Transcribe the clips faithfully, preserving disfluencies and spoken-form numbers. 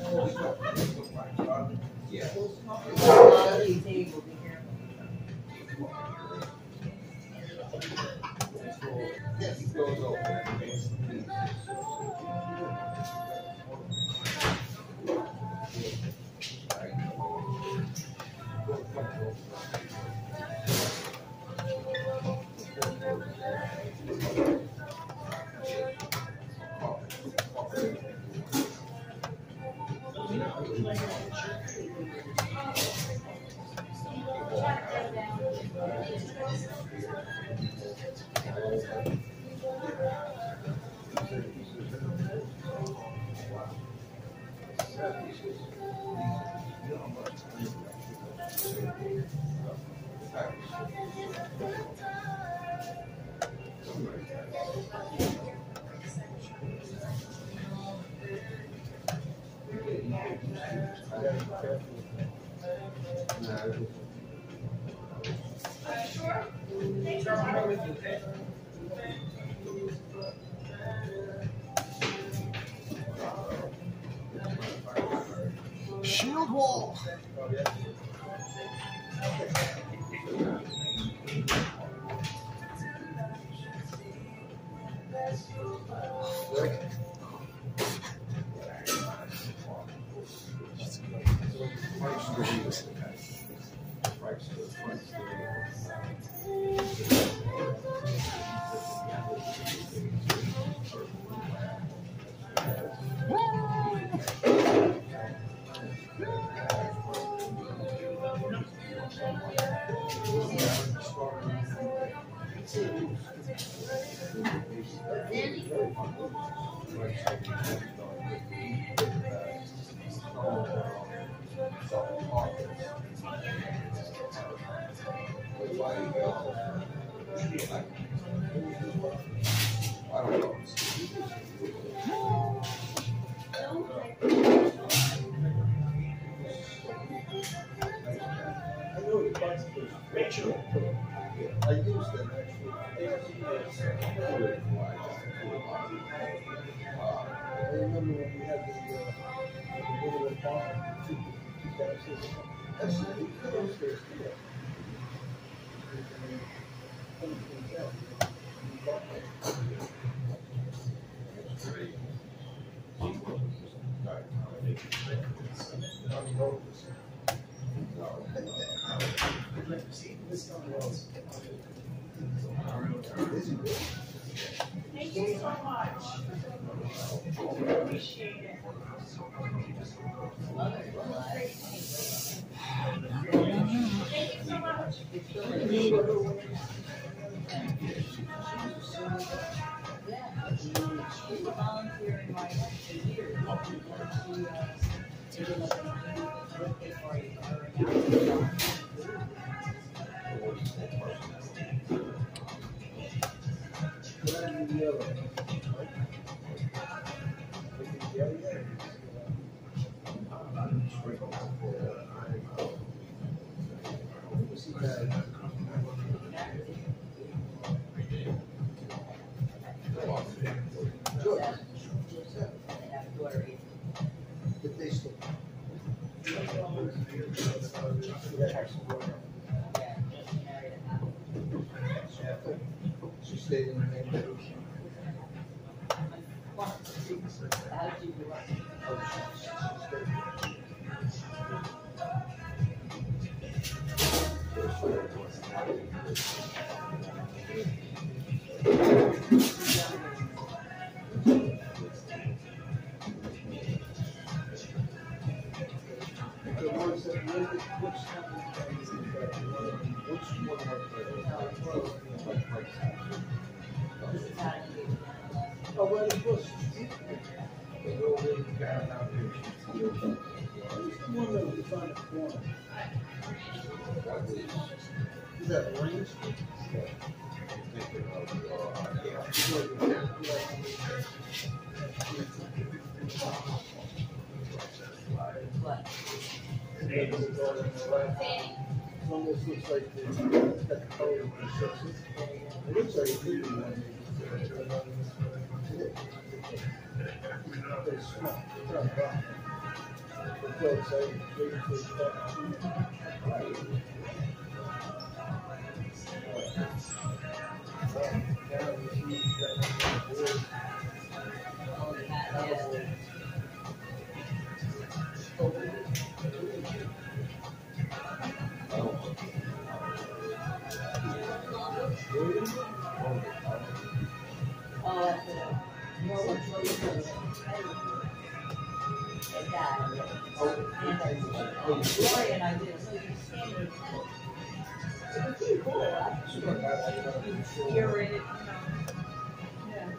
Yeah. Shield wall. Rachel. I used them actually. I remember when we had the uh, the little farm, two two That's the downstairs here. Thank you so much. Appreciate it. Thank you so much. Yeah, she was volunteering right up for years. She did a birthday party for her. She stayed in the neighborhood. Oh, well, it was. One that was on the corner. Is that range? What? Almost looks like the, it's got the color of the sexes. It looks like a pretty one. It's small. It's not brown. It's so exciting. Waiting for it to Oh, that's it. No one's looking for like that. And Lori and I did, so you standard. It's pretty cool, right? You're in it, you know. Yeah.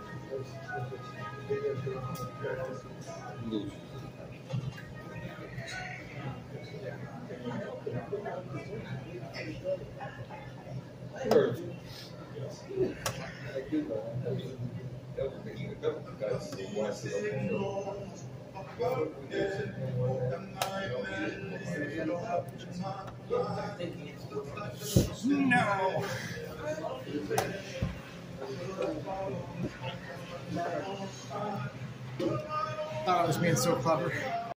I heard you. I do know. No. Thought I was being so clever.